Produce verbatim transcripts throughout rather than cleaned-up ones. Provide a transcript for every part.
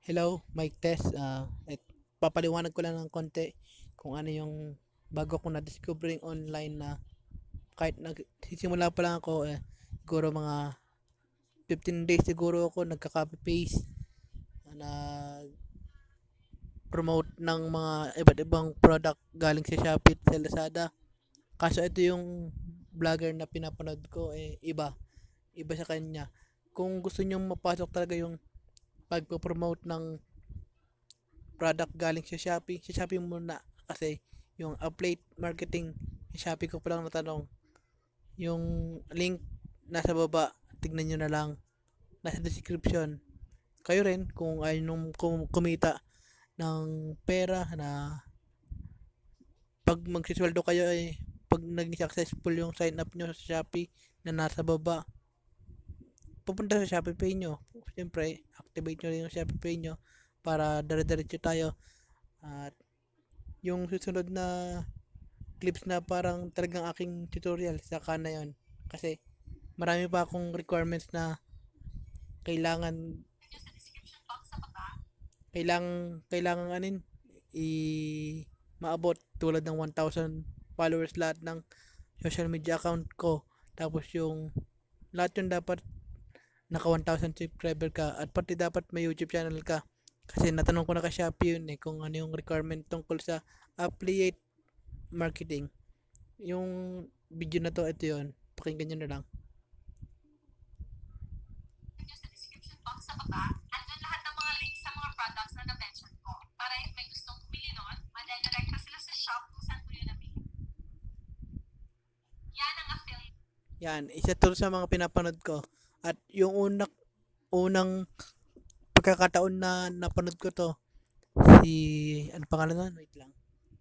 Hello, mic test. Ah, et, papaliwanag ko lang ng konti kung ano yung bago ko na-discovering online na kahit nagsisimula pa lang ako, eh, siguro mga fifteen days siguro ako nagka-copy paste na promote ng mga iba't ibang product galing sa Shopee at sa Lazada. Kaso ito yung vlogger na pinapanood ko, eh iba, iba sa kanya. Kung gusto niyo mapasok talaga yung pagpo-promote ng product galing sa Shopee, sa Shopee muna kasi yung Affliate marketing, sa Shopee ko pa lang natanong. Yung link nasa baba, tignan nyo na lang. Nasa description. Kayo rin kung ayaw nung kumita ng pera na pag magsisweldo kayo ay pag naging successful yung sign up nyo sa Shopee na nasa baba, pupunta sa Shopee Pay nyo. Siyempre, activate nyo rin yung Shopee Pay nyo para dire-diretso tayo. At yung susunod na clips na parang talagang aking tutorial saka na yon, kasi marami pa akong requirements na kailangan kailangan kailangan anin i maabot, tulad ng one thousand followers lahat ng social media account ko, tapos yung lahat yun dapat naka one thousand subscriber ka, at pati dapat may YouTube channel ka, kasi natanong ko na ka Shopee yun eh kung ano yung requirement tungkol sa affiliate marketing. Yung video na to, ito yun, pakinggan nyo na lang. Sa description box sa baba, andun lahat ng mga links sa mga products na na-mention ko. Para if may gustong bumili nun, madadirect na sila sa shop kung saan ko yun nabili. Yan ang affiliate. Yan, isa to sa mga pinapanood ko. At yung unak, unang pagkakataon na napanood ko to, si, ano pangalan nun? Wait lang.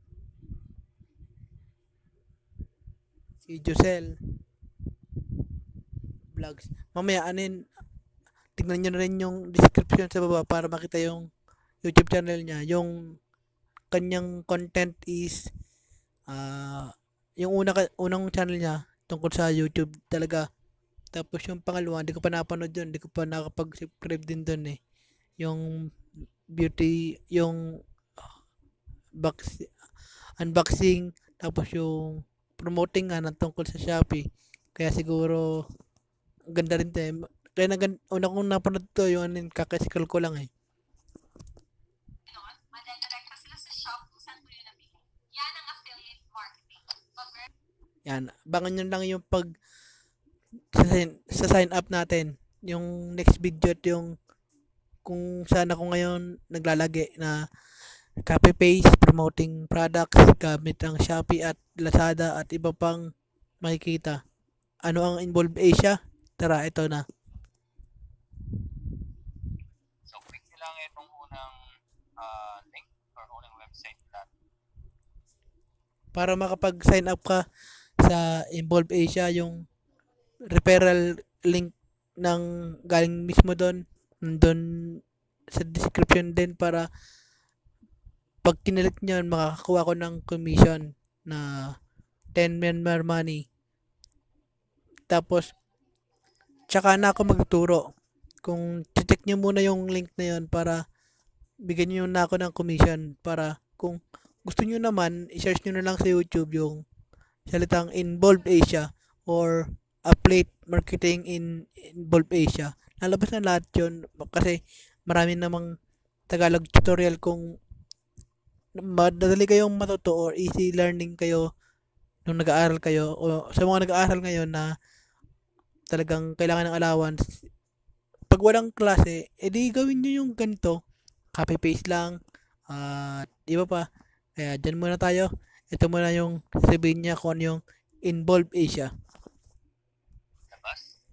Si Josel Vlogs. Mamaya, anin, tignan nyo na rin yung description sa baba para makita yung YouTube channel niya. Yung kanyang content is, ah, yung una, unang channel niya tungkol sa YouTube talaga. Tapos yung pangalawa, hindi ko pa napanood yun. Hindi ko pa nakapag-subscribe din doon eh. Yung beauty, yung box, unboxing, tapos yung promoting nga ng tungkol sa Shopee. Kaya siguro, ganda rin to eh. Kaya na, una kong napanood to, yung anin, kakascroll ko lang eh. Nun, madadirect na sila sa shop kung saan ko yun nabili. Yan ang affiliate marketing. Pag- Yan, abangan nyo lang yung pag sa sign, sa sign up natin. Yung next video at yung kung saan ako ngayon naglalagay na copy paste promoting products gamit ang Shopee at Lazada at iba pang makikita. Ano ang involved Asia? Tara, ito na. So, click nyo lang itong unang uh, link or unang website na Para makapag-sign up ka sa Involve Asia, yung referral link ng galing mismo doon, doon sa description din, para pag kinilik nyo, makakakuha ko ng commission na ten Myanmar money. Tapos, tsaka na ako magturo. Kung check nyo muna yung link na yun para bigyan nyo na ako ng commission, para kung gusto nyo naman, i-search nyo na lang sa YouTube yung salitang Involve Asia or Affiliate Marketing in Involve Asia. Nalabas na lahat yun kasi marami namang Tagalog tutorial kung madali kayong matuto or easy learning kayo nung nag-aaral kayo, o sa mga nag-aaral ngayon na talagang kailangan ng allowance. Pag walang klase, edi gawin nyo yung ganito. Copy paste lang. At uh, iba pa. Kaya dyan muna tayo. Ito muna yung sabihin niya kung ano yung Involve Asia. labas.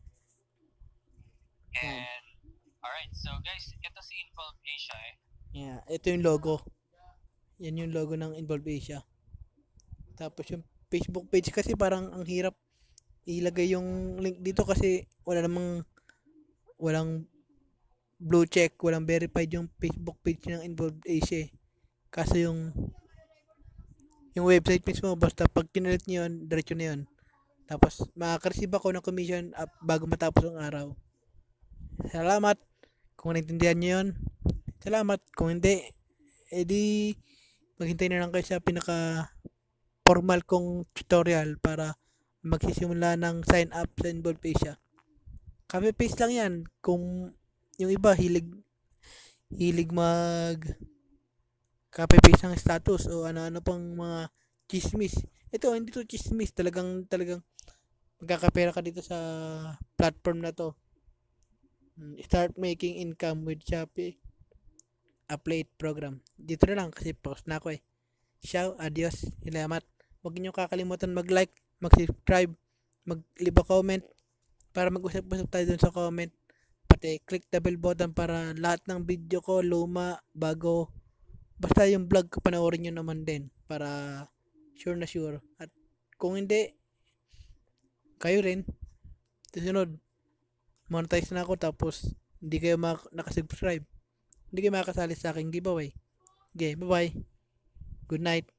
And, alright, so guys, ito si Involve Asia eh. Yeah, ito yung logo. Yan yung logo ng Involve Asia. Tapos yung Facebook page kasi parang ang hirap ilagay yung link dito kasi wala namang walang blue check, walang verified yung Facebook page ng Involved Asia. Kaso yung yung website mismo, basta pag kinilit nyo yun, diretso na yun. Tapos makaka-receive ako ng commission up bago matapos ang araw. Salamat kung naintindihan nyo yun. Salamat. Kung hindi, edi maghintay na lang kayo sa pinaka formal kong tutorial para magsisimula ng sign up sa Involve Asia. Copy paste lang yan. Kung yung iba hilig hilig mag copy paste ng status o ano-ano pang mga chismis. Ito, hindi to chismis. Talagang, talagang magkakapera ka dito sa platform na to. Start making income with Shopee Affliate program. Dito na lang kasi post na ako eh. Ciao, adios, salamat. Huwag niyo kakalimutan mag-like, mag-subscribe, mag-leave a comment para mag-usap-usap tayo dun sa comment. Pati click the bell button para lahat ng video ko, luma, bago, basta yung vlog ko panoorin nyo naman din para sure na sure. At kung hindi, kayo rin, susunod, monetize na ako tapos hindi kayo mak- nakasubscribe. Hindi kayo makakasali sa aking giveaway. Okay, bye-bye. Good night.